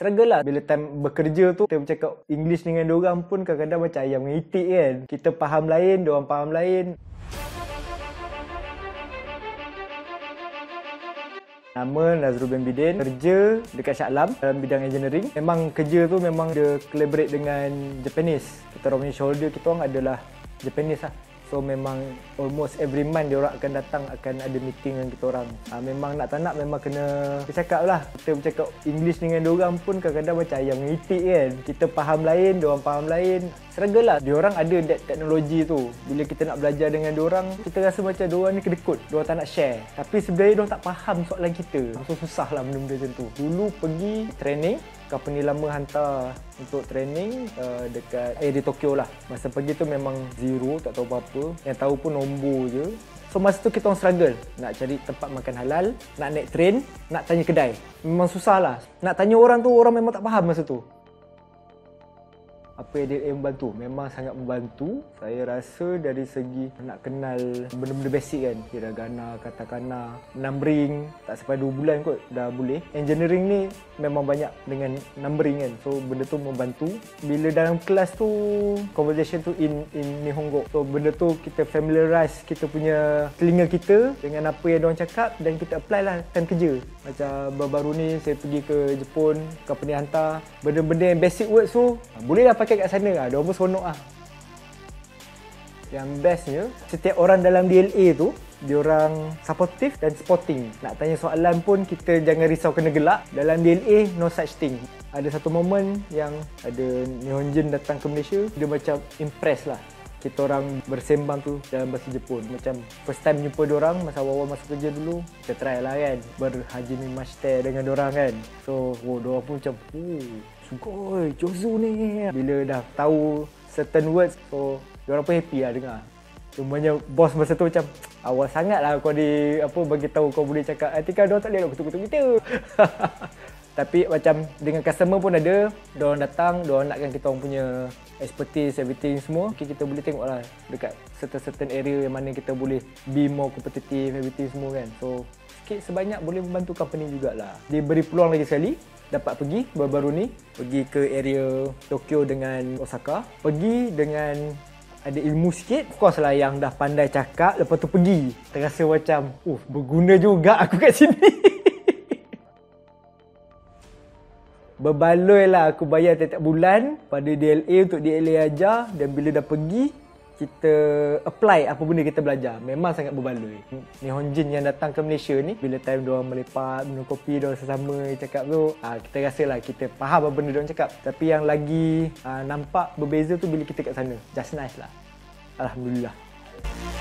struggle lah. Bila time bekerja tu, kita bercakap English dengan diorang pun kadang-kadang macam ayam dengan itik kan. Kita faham lain, diorang faham lain. Nama Nazrul bin Bidin, kerja dekat Shah Alam dalam bidang engineering. Memang kerja tu memang dia collaborate dengan Japanese. Kita orang punya shoulder kita orang adalah Japanese lah. So memang almost every month dia orang akan datang, akan ada meeting dengan kita orang. Memang nak tak nak memang kena bercakap lah. Kita bercakap English dengan dia orang pun kadang-kadang macam ayam dengan itik kan. Kita faham lain, dia orang faham lain. Struggle lah. Dia orang ada that teknologi tu. Bila kita nak belajar dengan dia orang, kita rasa macam dia orang ni kedekut. Dia orang tak nak share. Tapi sebenarnya dia orang tak faham soalan kita. So susah lah benda-benda macam tu. Dulu pergi training, company lama hantar untuk training dekat di Tokyo lah. Masa pergi tu memang zero, tak tahu apa-apa. Yang tahu pun nombor je. So masa tu kita orang struggle. Nak cari tempat makan halal, nak naik train, nak tanya kedai. Memang susah lah. Nak tanya orang tu, orang memang tak faham masa tu. Apa yang dia membantu? Memang sangat membantu. Saya rasa dari segi nak kenal benda-benda basic kan. Hiragana, katakana, numbering. Tak sampai 2 bulan kot dah boleh. Engineering ni memang banyak dengan numbering kan. So benda tu membantu. Bila dalam kelas tu, conversation tu in Nihongo. So benda tu kita familiarize kita punya telinga kita dengan apa yang diorang cakap dan kita apply lah time kerja. Macam baru-baru ni saya pergi ke Jepun, company hantar. Benda-benda yang basic words tu boleh lah pakai kat sana lah. Diorang pun seronok lah. Yang bestnya, setiap orang dalam DLA tu diorang supportive dan sporting. Nak tanya soalan pun kita jangan risau kena gelak. Dalam DLA no such thing. Ada satu momen yang ada Nihonjin datang ke Malaysia, dia macam impress lah. Kita orang bersembang tu dalam bahasa Jepun. Macam first time jumpa diorang masa awal-awal masuk kerja dulu. Kita try lah kan, berhajime mashite dengan diorang kan. So diorang pun macam sugoi, jozu ni. Bila dah tahu certain words, so diorang pun happy lah dengar. Cumanya bos masa tu macam awal sangat lah kau bagi tahu kau boleh cakap. Ketika diorang tak boleh kutuk-kutuk kita. Tapi macam dengan customer pun ada, diorang datang, diorang nakkan kita orang punya expertise, everything semua. Okay, kita boleh tengok lah dekat certain area yang mana kita boleh be more competitive, everything semua kan. So sikit sebanyak boleh membantu company jugalah. Dia beri peluang lagi sekali. Dapat pergi baru-baru ni, pergi ke area Tokyo dengan Osaka. Pergi dengan ada ilmu sikit. Of course lah yang dah pandai cakap, lepas tu pergi. Terasa macam, berguna juga aku kat sini. Berbaloi lah aku bayar tiap-tiap bulan pada DLA untuk DLA ajar. Dan bila dah pergi, kita apply apa benda kita belajar. Memang sangat berbaloi. Nihonjin yang datang ke Malaysia ni, bila time diorang melepak, minum kopi, diorang sesama cakap tu, kita rasa lah kita faham apa benda diorang cakap. Tapi yang lagi nampak berbeza tu bila kita kat sana. Just nice lah. Alhamdulillah.